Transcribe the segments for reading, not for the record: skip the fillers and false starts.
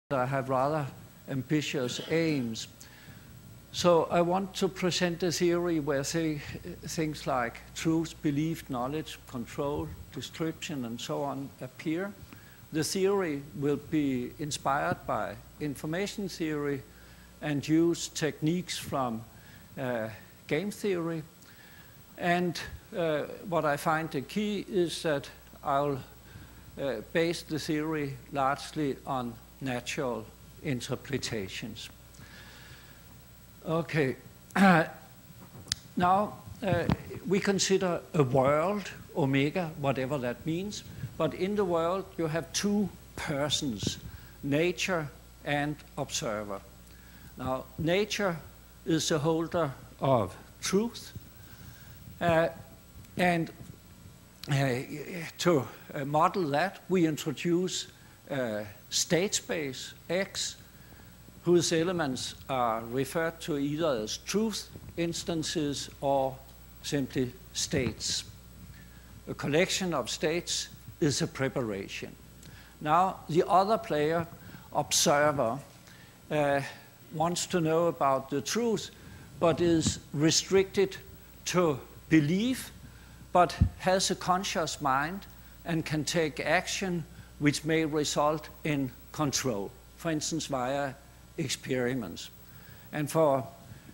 I have rather ambitious aims. So I want to present a theory where things like truth, belief, knowledge, control, description, and so on appear. The theory will be inspired by information theory and use techniques from game theory. And what I find the key is that I'll base the theory largely on natural interpretations. Okay, now we consider a world, omega, whatever that means, but in the world you have two persons, nature and observer. Now, nature is the holder of truth, and to model that, we introduce state space X, whose elements are referred to either as truth instances or simply states. A collection of states is a preparation. Now, the other player, observer, wants to know about the truth, but is restricted to belief, but has a conscious mind and can take action which may result in control, for instance, via experiments. And for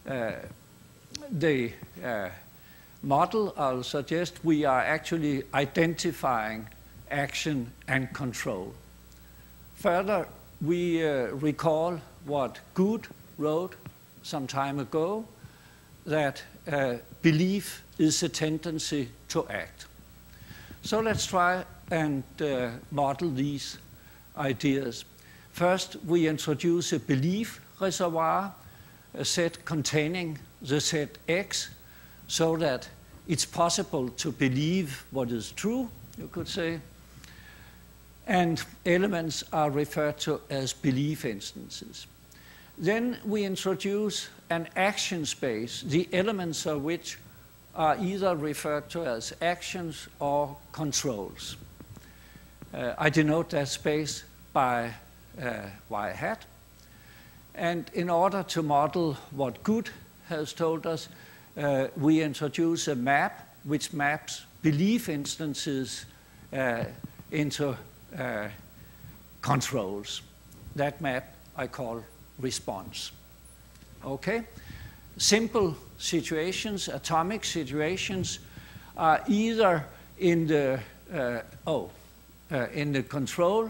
the model, I'll suggest we are actually identifying action and control. Further, we recall what Good wrote some time ago, that belief is a tendency to act. So let's try and model these ideas. First, we introduce a belief reservoir, a set containing the set X, so that it's possible to believe what is true, you could say. And elements are referred to as belief instances. Then we introduce an action space, the elements of which are either referred to as actions or controls. I denote that space by y hat. And in order to model what Good has told us, we introduce a map which maps belief instances into controls. That map I call response. Okay? Simple situations, atomic situations, are either in the control,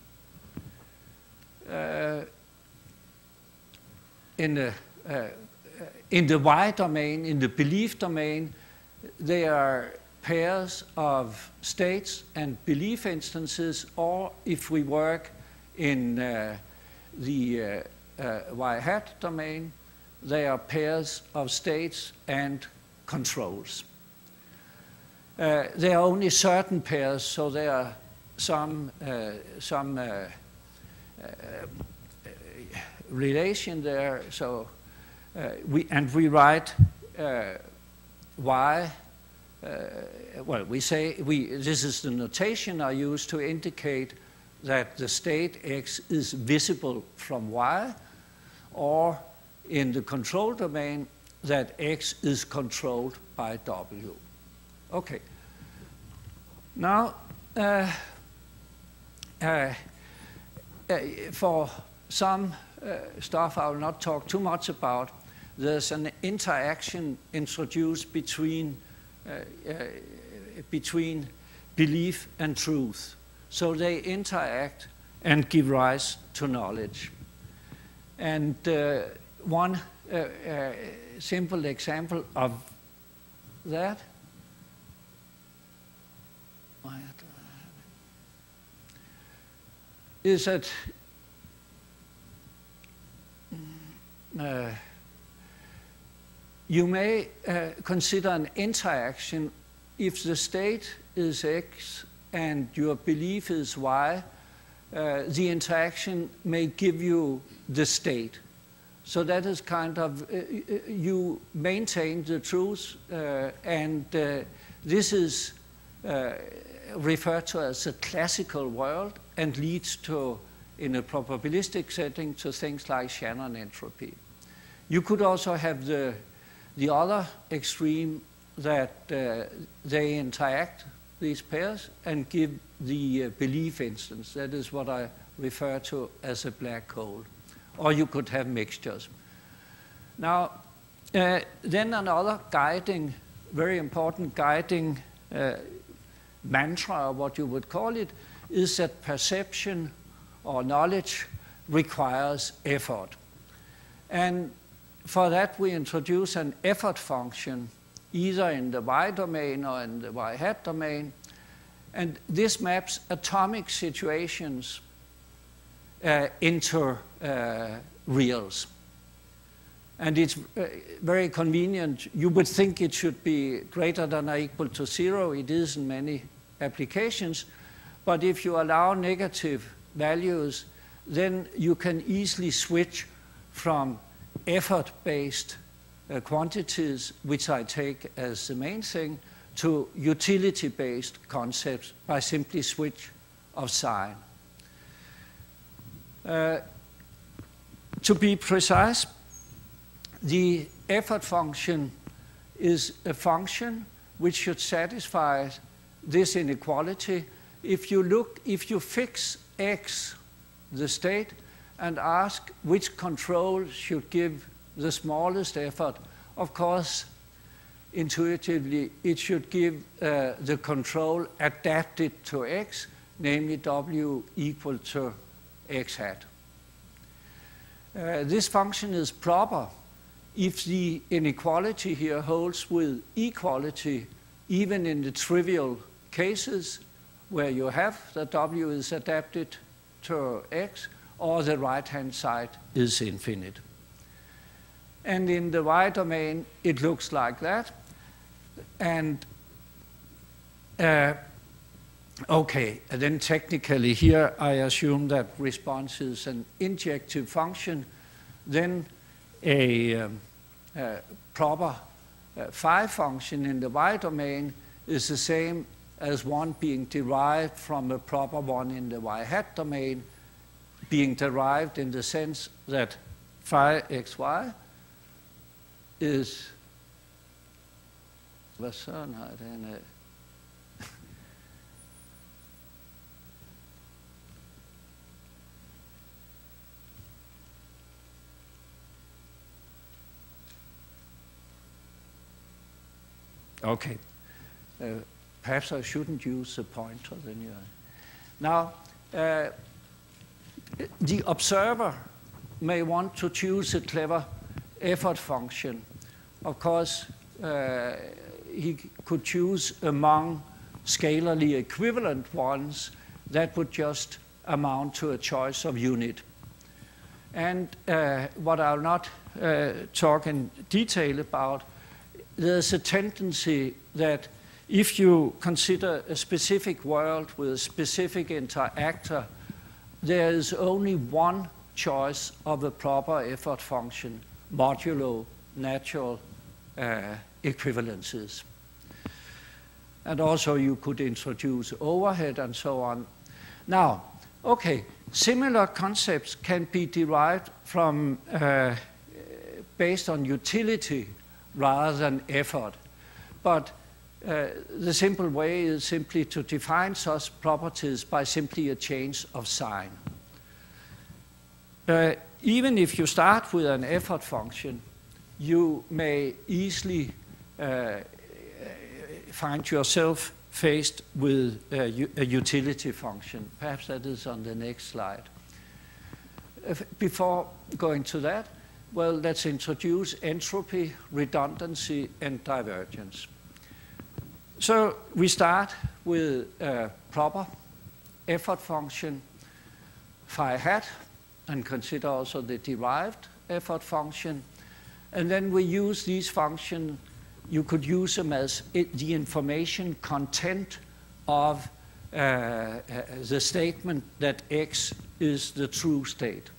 in the Y domain, in the belief domain, they are pairs of states and belief instances, or if we work in the Y hat domain, they are pairs of states and controls. There are only certain pairs, so there are some relation there. So we write y. Well, we say this is the notation I use to indicate that the state X is visible from Y, or in the control domain that X is controlled by W. Okay. Now, for some stuff I will not talk too much about, there's an interaction introduced between belief and truth. So they interact and give rise to knowledge. And one simple example of that is that you may consider an interaction if the state is X and your belief is Y. The interaction may give you the state. So that is kind of, you maintain the truth, and this is referred to as a classical world and leads to in a probabilistic setting to things like Shannon entropy. You could also have the other extreme that they interact, these pairs, and give the belief instance. That is what I refer to as a black hole. Or you could have mixtures. Now, then another guiding, very important guiding mantra, or what you would call it, is that perception or knowledge requires effort. And for that, we introduce an effort function, either in the y domain or in the y hat domain. And this maps atomic situations into reals. And it's very convenient. You would think it should be greater than or equal to 0. It is in many applications. But if you allow negative values, then you can easily switch from effort-based quantities, which I take as the main thing, to utility-based concepts by simply switch of sign. To be precise, the effort function is a function which should satisfy this inequality. If you fix x, the state, and ask which control should give the smallest effort, of course, intuitively, it should give the control adapted to x, namely w equal to x hat. This function is proper if the inequality here holds with equality, even in the trivial cases where you have that w is adapted to x, or the right-hand side is infinite. And in the y domain, it looks like that. And okay, and then technically here, I assume that response is an injective function. Then a proper phi function in the y domain is the same as one being derived from a proper one in the y hat domain, being derived in the sense that phi xy is hvad søren har den af? Okay. Perhaps I shouldn't use the pointer then. Now, the observer may want to choose a clever effort function. Of course, he could choose among scalarly equivalent ones that would just amount to a choice of unit. And what I'll not talk in detail about, there's a tendency that if you consider a specific world with a specific interactor, there is only one choice of a proper effort function, modulo natural equivalences. And also you could introduce overhead and so on. Now, okay, similar concepts can be derived from based on utility rather than effort. But the simple way is simply to define such properties by simply a change of sign. Even if you start with an effort function, you may easily find yourself faced with a utility function. Perhaps that is on the next slide. Before going to that, well, let's introduce entropy, redundancy, and divergence. So we start with a proper effort function, phi hat, and consider also the derived effort function. And then we use these functions. You could use them as the information content of the statement that x is the true state.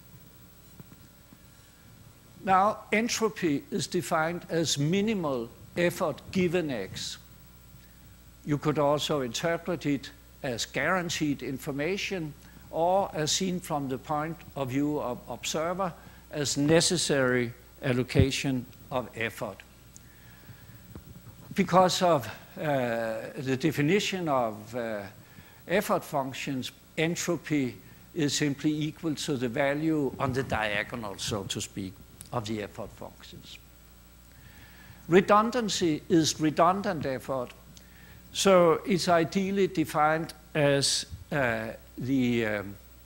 Now, entropy is defined as minimal effort given x. You could also interpret it as guaranteed information or as seen from the point of view of observer as necessary allocation of effort. Because of the definition of effort functions, entropy is simply equal to the value on the diagonal, so to speak, of the effort functions. Redundancy is redundant effort, so it's ideally defined as the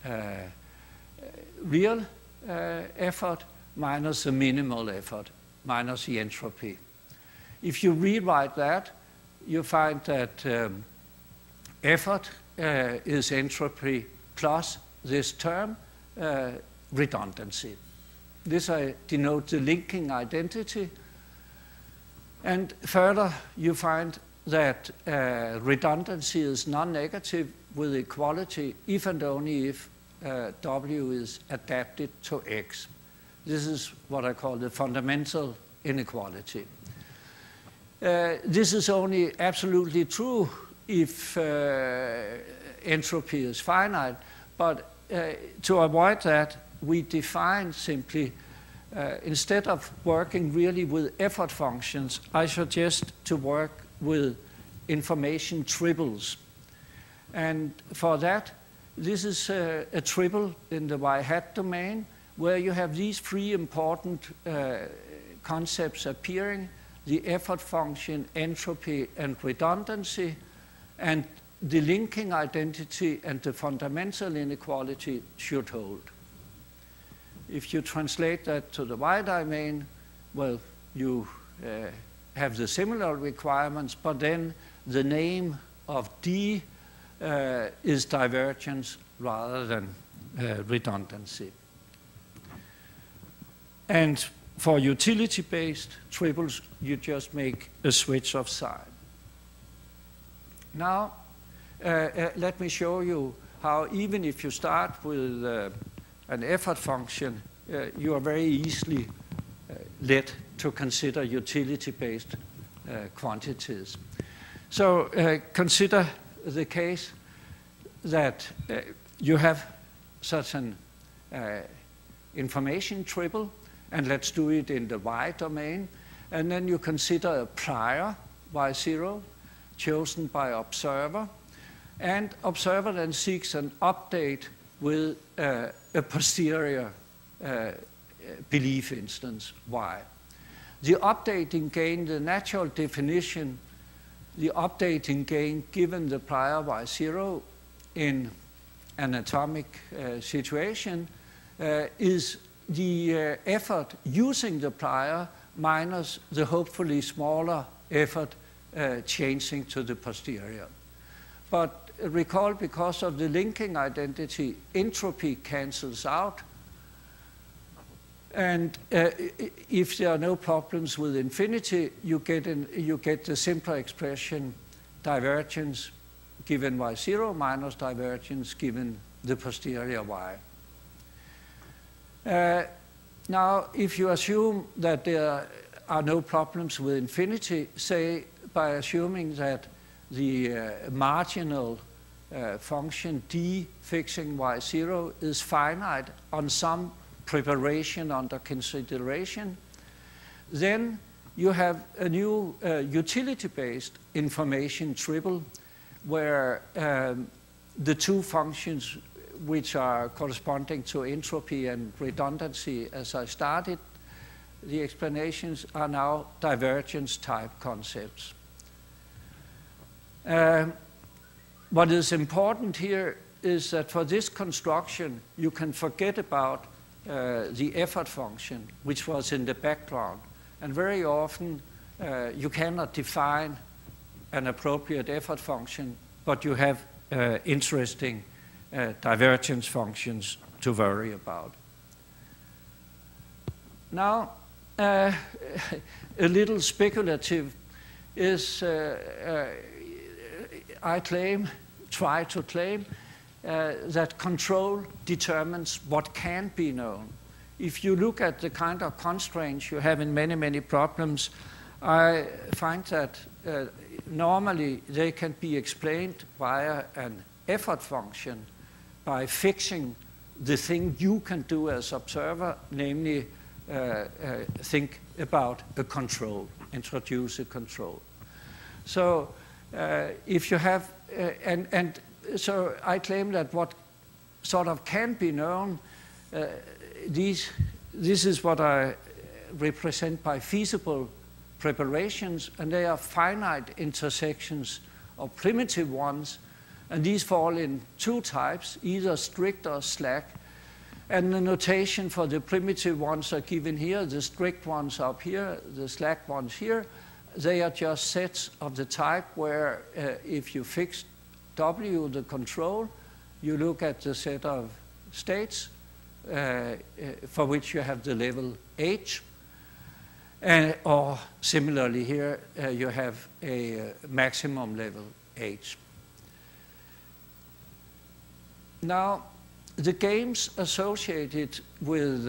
real effort minus the minimal effort, minus the entropy. If you rewrite that, you find that effort is entropy plus this term, redundancy. This denotes the linking identity. And further, you find that redundancy is non-negative with equality if and only if W is adapted to X. This is what I call the fundamental inequality. This is only absolutely true if entropy is finite, but to avoid that, we define simply, instead of working really with effort functions, I suggest to work with information triples. And for that, this is a triple in the y-hat domain, where you have these three important concepts appearing: the effort function, entropy, and redundancy, and the linking identity and the fundamental inequality should hold. If you translate that to the y-domain, well, you have the similar requirements, but then the name of D is divergence rather than redundancy. And for utility-based triples, you just make a switch of sign. Now, let me show you how even if you start with an effort function, you are very easily led to consider utility-based quantities. So consider the case that you have such an information triple, and let's do it in the y domain, and then you consider a prior y0 chosen by observer, and observer then seeks an update with a posterior belief instance y. The updating gain, the natural definition, the updating gain given the prior y0 in an atomic situation is the effort using the prior minus the hopefully smaller effort changing to the posterior. But recall, because of the linking identity, entropy cancels out. And if there are no problems with infinity, you get the simpler expression divergence given y0 minus divergence given the posterior y. Now, if you assume that there are no problems with infinity, say by assuming that the marginal function d fixing y0 is finite on some preparation under consideration, then you have a new utility-based information triple where the two functions which are corresponding to entropy and redundancy as I started, the explanations are now divergence type concepts. What is important here is that for this construction, you can forget about the effort function, which was in the background. And very often, you cannot define an appropriate effort function, but you have interesting divergence functions to worry about. Now, a little speculative is, I try to claim, that control determines what can be known. If you look at the kind of constraints you have in many, many problems, I find that normally they can be explained via an effort function by fixing the thing you can do as observer, namely think about a control, introduce a control. So if you have, and so I claim that what sort of can be known, this is what I represent by feasible preparations, and they are finite intersections of primitive ones, and these fall in two types, either strict or slack. And the notation for the primitive ones are given here, the strict ones up here, the slack ones here. They are just sets of the type where if you fix W, the control, you look at the set of states for which you have the level H. Or similarly here, you have a maximum level H. Now, the games associated with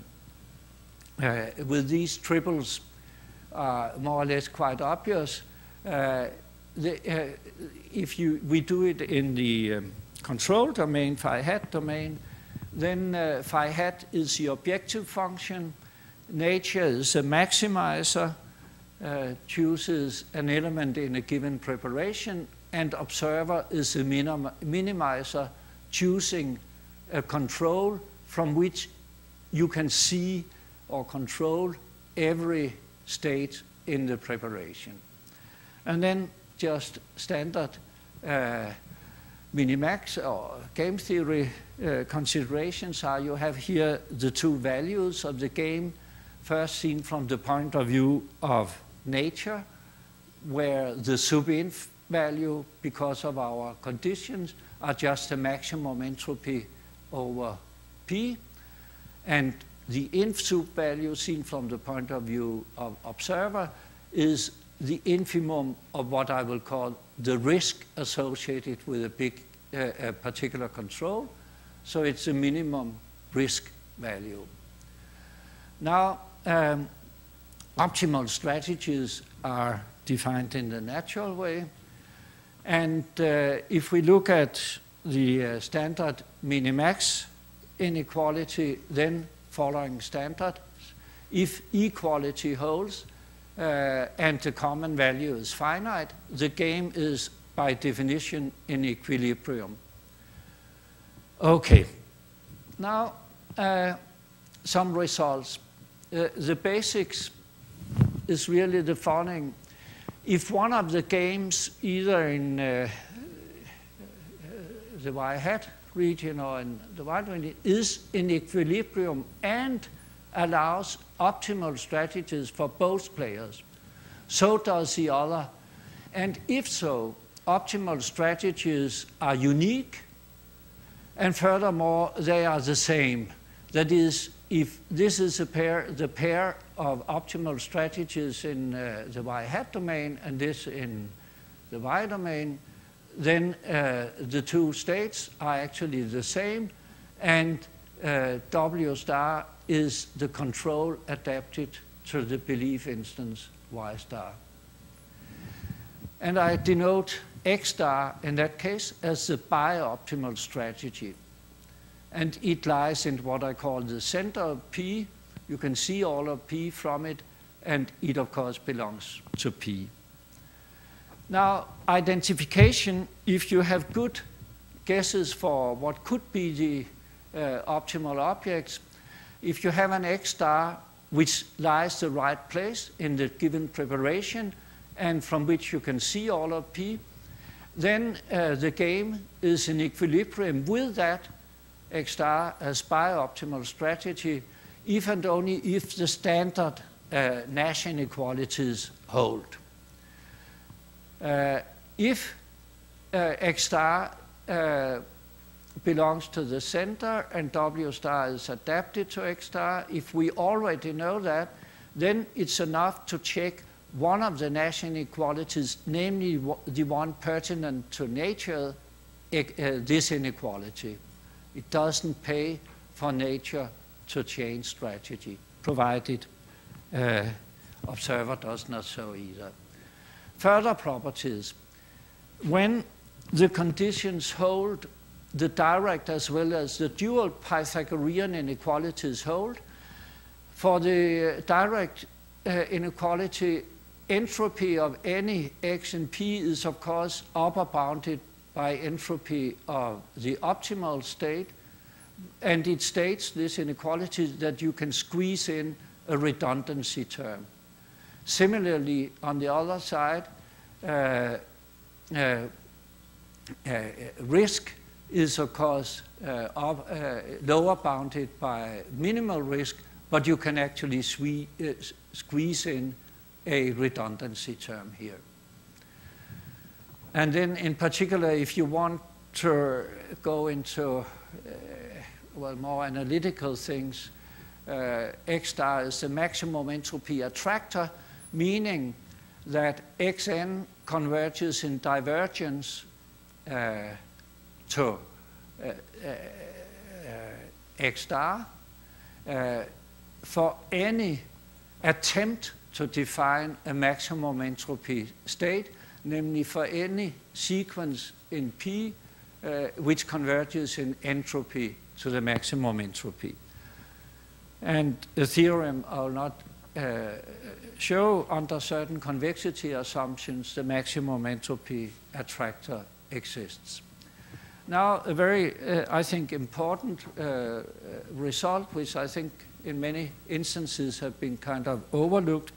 these triples are more or less quite obvious. If we do it in the control domain, phi hat domain, then phi hat is the objective function. Nature is a maximizer, chooses an element in a given preparation, and observer is a minimizer, choosing a control from which you can see or control every state in the preparation. And then just standard minimax or game theory considerations are you have here the two values of the game, first seen from the point of view of nature, where the sub-inf value, because of our conditions, are just a maximum entropy over P, and the inf sub value seen from the point of view of observer is the infimum of what I will call the risk associated with a particular control. So it's a minimum risk value. Now, optimal strategies are defined in the natural way. And if we look at the standard minimax inequality, then following standard, if equality holds and the common value is finite, the game is by definition in equilibrium. Okay, now some results. The basics is really the following. If one of the games, either in the y hat region or in the y region, is in equilibrium and allows optimal strategies for both players, so does the other. And if so, optimal strategies are unique, and furthermore, they are the same. That is, if this is the pair of optimal strategies in the y hat domain and this in the y domain, then the two states are actually the same, and W star is the control adapted to the belief instance Y star. And I denote X star in that case as the bi-optimal strategy. And it lies in what I call the center of P. You can see all of P from it, and it of course belongs to P. Now, identification, if you have good guesses for what could be the optimal objects, if you have an X star which lies the right place in the given preparation and from which you can see all of P, then the game is in equilibrium with that X star as bi-optimal strategy, if and only if the standard Nash inequalities hold. If X star belongs to the center and W star is adapted to X star, if we already know that, then it's enough to check one of the Nash inequalities, namely the one pertinent to nature, this inequality. It doesn't pay for nature to change strategy, provided observer does not so either. Further properties. When the conditions hold, the direct as well as the dual Pythagorean inequalities hold. For the direct inequality, entropy of any x in P is of course upper bounded by entropy of the optimal state, and it states, this inequality, that you can squeeze in a redundancy term. Similarly, on the other side, risk is of course lower bounded by minimal risk, but you can actually squeeze in a redundancy term here. And then in particular, if you want to go into well, more analytical things, X star is the maximum entropy attractor, meaning that Xn converges in divergence to X star for any attempt to define a maximum entropy state, namely for any sequence in P which converges in entropy to the maximum entropy. And the theorem I will not show, under certain convexity assumptions, the maximum entropy attractor exists. Now, a very, I think, important result, which I think in many instances have been kind of overlooked.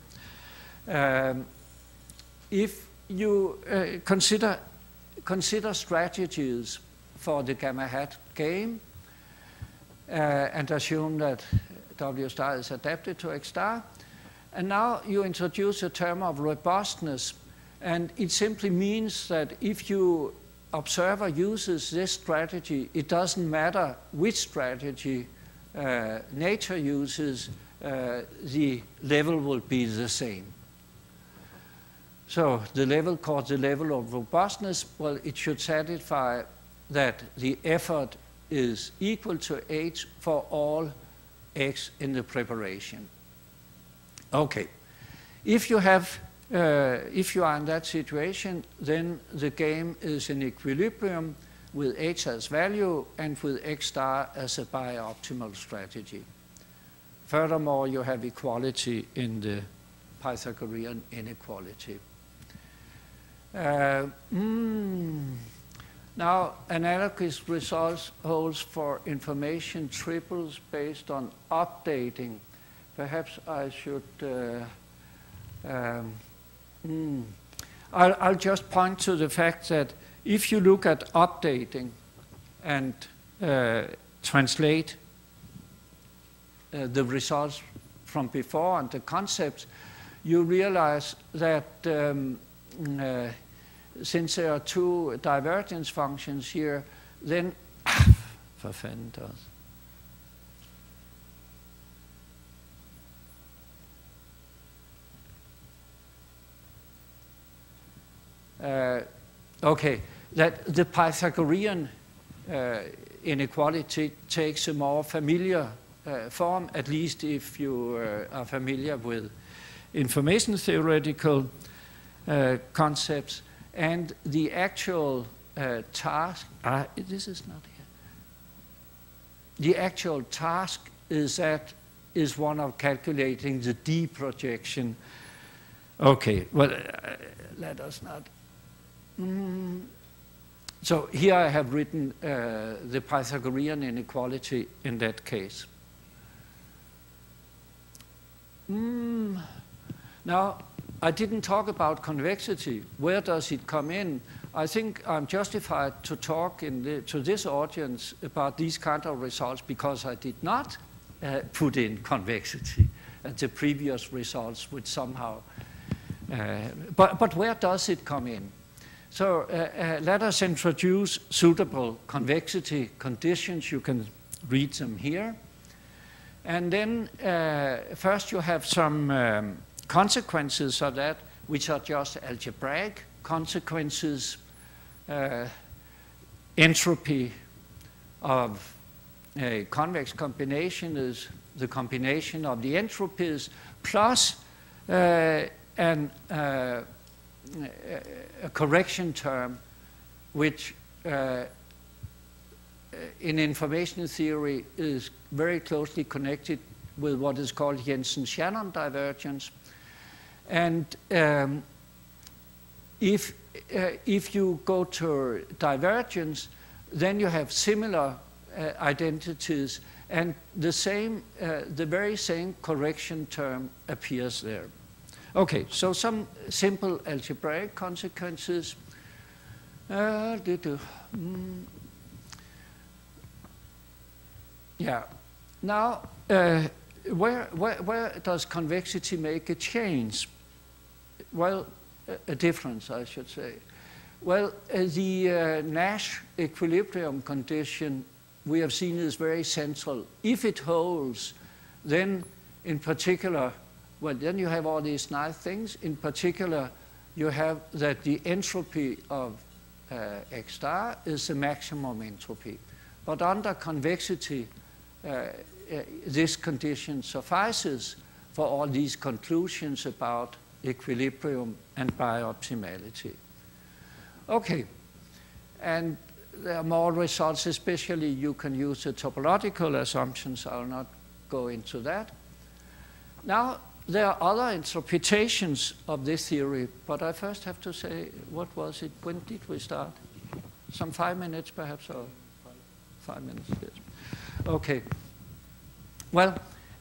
If you consider strategies for the gamma hat game and assume that W star is adapted to X star, and now you introduce a term of robustness, and it simply means that if you observer uses this strategy, it doesn't matter which strategy nature uses, the level will be the same. So the level called the level of robustness, well, it should satisfy that the effort is equal to H for all X in the preparation. Okay, if you have, if you are in that situation, then the game is in equilibrium with H as value and with X star as a bi-optimal strategy. Furthermore, you have equality in the Pythagorean inequality. Now, analogous results holds for information triples based on updating. Perhaps I should, I'll just point to the fact that if you look at updating and translate the results from before and the concepts, you realize that since there are two divergence functions here, then for fanden okay, that the Pythagorean inequality takes a more familiar form, at least if you are familiar with information theoretical concepts, and the actual task, this is not here. The actual task is one of calculating the D projection. Okay, well, let us not. So here I have written the Pythagorean inequality in that case. Now, I didn't talk about convexity. Where does it come in? I think I'm justified to talk to this audience about these kind of results because I did not put in convexity and the previous results would somehow. But where does it come in? So let us introduce suitable convexity conditions. You can read them here. And then first you have some consequences of that, which are just algebraic consequences. Entropy of a convex combination is the combination of the entropies plus a correction term which in information theory is very closely connected with what is called Jensen-Shannon divergence. And if you go to divergence, then you have similar identities, and the very same correction term appears there. Okay, so some simple algebraic consequences. Yeah. Now, where does convexity make a change? Well, a difference, I should say. Well, the Nash equilibrium condition we have seen is very central. If it holds, then in particular, well, then you have all these nice things. In particular, you have that the entropy of X star is the maximum entropy. But under convexity, this condition suffices for all these conclusions about equilibrium and bioptimality. Okay, and there are more results, especially you can use the topological assumptions. I'll not go into that. Now, there are other interpretations of this theory, but I first have to say, what was it? When did we start? Some 5 minutes perhaps, or 5 minutes, yes. Okay. Well,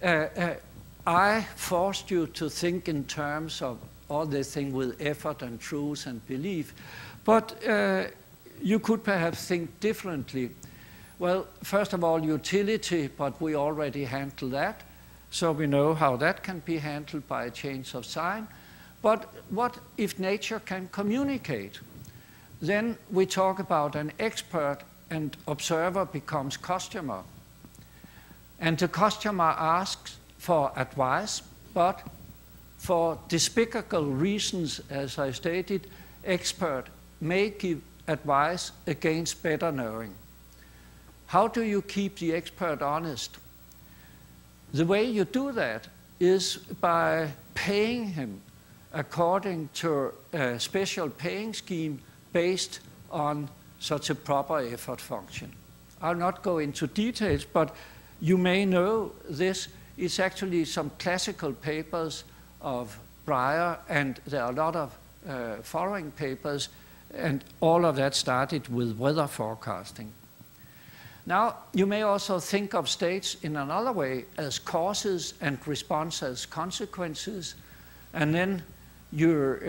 I forced you to think in terms of all this thing with effort and truth and belief, but you could perhaps think differently. Well, first of all, utility, but we already handled that, so we know how that can be handled by a change of sign. But what if nature can communicate? Then we talk about an expert and observer becomes customer. And the customer asks for advice, but for despicable reasons, as I stated, expert may give advice against better knowing. How do you keep the expert honest? The way you do that is by paying him according to a special paying scheme based on such a proper effort function. I'll not go into details, but you may know this. It's actually some classical papers of Breyer, and there are a lot of following papers, and all of that started with weather forecasting. Now, you may also think of states in another way as causes and response as consequences, and then you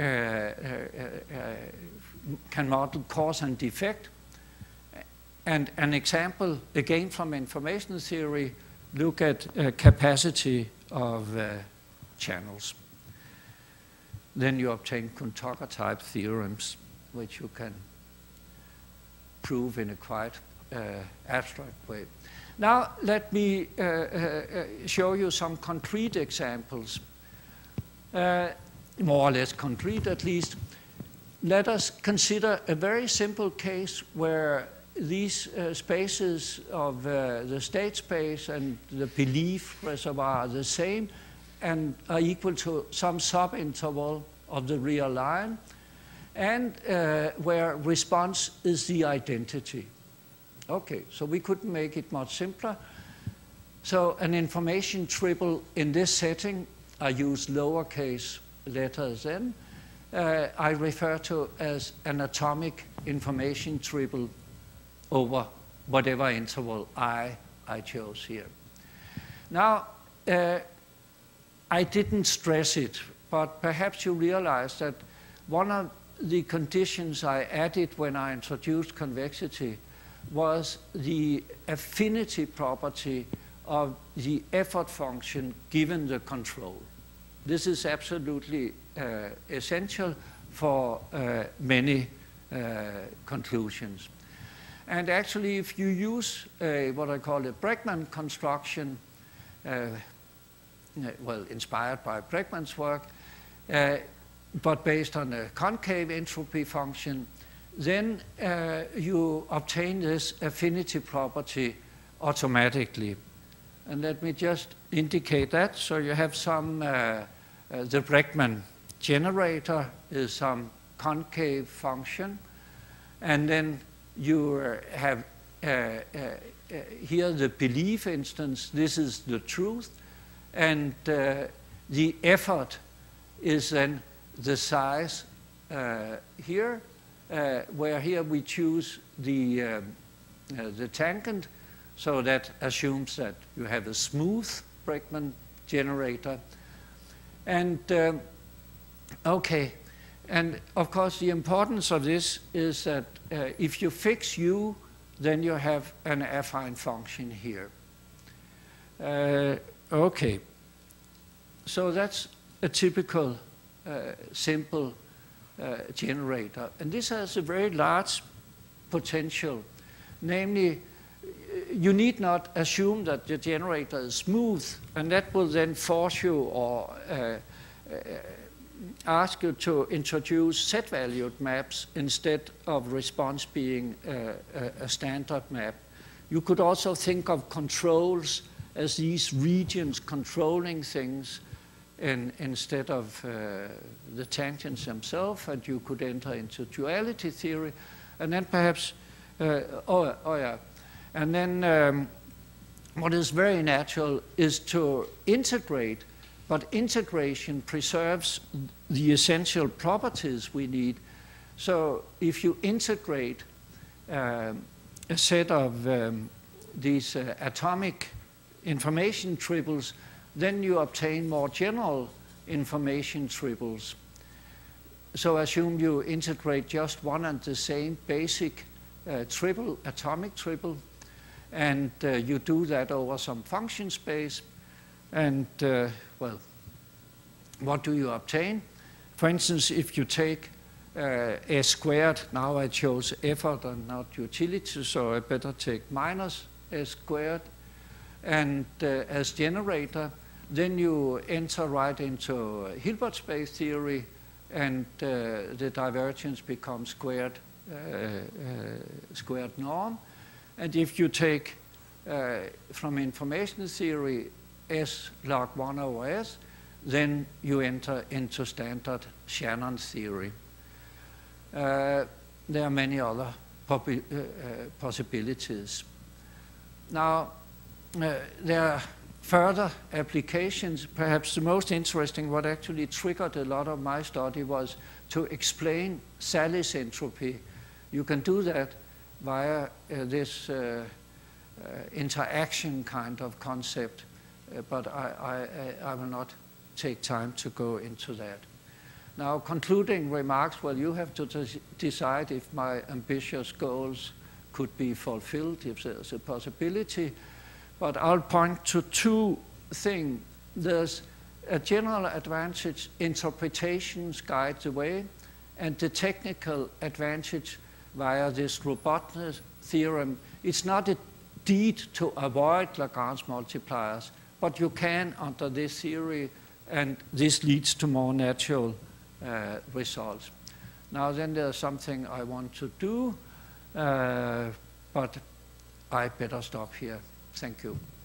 can model cause and effect. And an example, again from information theory, look at capacity of channels. Then you obtain Kuntaka-type theorems, which you can prove in a quite abstract way. Now, let me show you some concrete examples, more or less concrete at least. Let us consider a very simple case where these spaces of the state space and the belief reservoir are the same and are equal to some subinterval of the real line, and where response is the identity. Okay, so we couldn't make it much simpler. So an information triple in this setting, I use lowercase letters n, I refer to as an atomic information triple over whatever interval I chose here. Now, I didn't stress it, but perhaps you realize that one of the conditions I added when I introduced convexity was the affinity property of the effort function given the control. This is absolutely essential for many conclusions. And actually, if you use what I call a Bregman construction, well, inspired by Bregman's work, but based on a concave entropy function, then you obtain this affinity property automatically. And let me just indicate that. So you have some, the Bregman generator is some concave function, and then you have here the belief instance, this is the truth, and the effort is then the size here, where here we choose the tangent, so that assumes that you have a smooth Bregman generator. And okay, and of course the importance of this is that if you fix U, then you have an affine function here. Okay, so that's a typical simple generator. And this has a very large potential. Namely, you need not assume that the generator is smooth, and that will then force you or ask you to introduce set-valued maps instead of response being a standard map. You could also think of controls as these regions controlling things instead of the tangents themselves, and you could enter into duality theory, and then perhaps, and then what is very natural is to integrate, but integration preserves the essential properties we need. So if you integrate a set of these atomic information triples, then you obtain more general information triples. So assume you integrate just one and the same basic triple, atomic triple, and you do that over some function space. And, well, what do you obtain? For instance, if you take S squared, now I chose effort and not utility, so I better take minus S squared, and as generator, then you enter right into Hilbert space theory, and the divergence becomes squared norm. And if you take from information theory S log 1 over S, then you enter into standard Shannon theory. There are many other possibilities. Now, there are further applications. Perhaps the most interesting, what actually triggered a lot of my study, was to explain Sally's entropy. You can do that via this interaction kind of concept, but I will not take time to go into that. Now, concluding remarks, well, you have to decide if my ambitious goals could be fulfilled, if there's a possibility. But I'll point to two things. There's a general advantage, interpretations guide the way, and the technical advantage via this robustness theorem. It's not a deed to avoid Lagrange multipliers, but you can under this theory, and this leads to more natural results. Now then there's something I want to do, but I better stop here. Thank you.